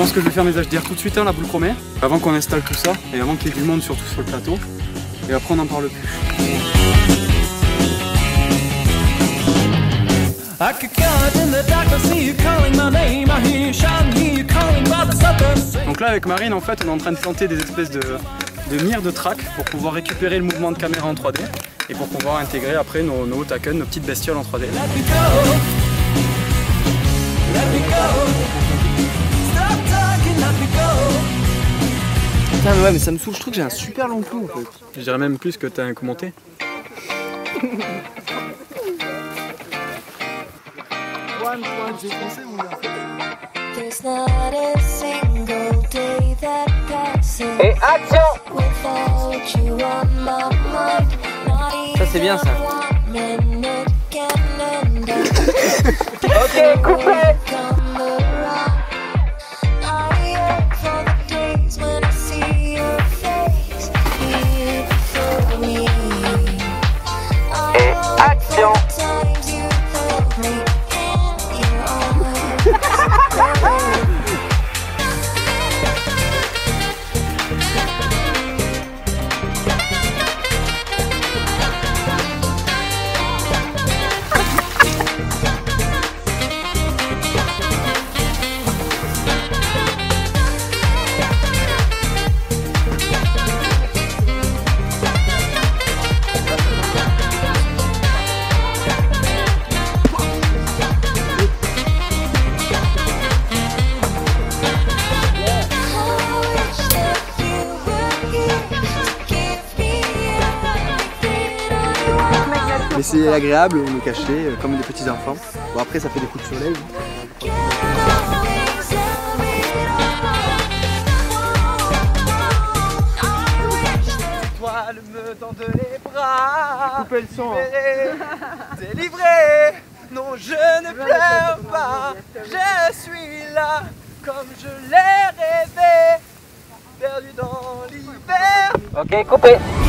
pense que je vais faire mes HDR tout de suite, hein, la boule chromée, avant qu'on installe tout ça et avant qu'il y ait du monde surtout sur le plateau. Et après on n'en parle plus. Donc là avec Marine en fait on est en train de planter des espèces de mires de track pour pouvoir récupérer le mouvement de caméra en 3D et pour pouvoir intégrer après nos Otaken, nos petites bestioles en 3D. Putain mais ouais mais ça me saoule, je trouve que j'ai un super long cou en fait. Je dirais même plus que t'as un commenté. Et action! Ça c'est bien ça. Ok, coupé! Et action! Mais c'est agréable, on est cachés comme des petits enfants. Bon après ça fait des coups de soleil. L'étoile me tend les bras. Coupez le son. Délivré, non je ne pleure pas. Je suis là comme je l'ai rêvé, perdu dans l'hiver. Ok, coupé.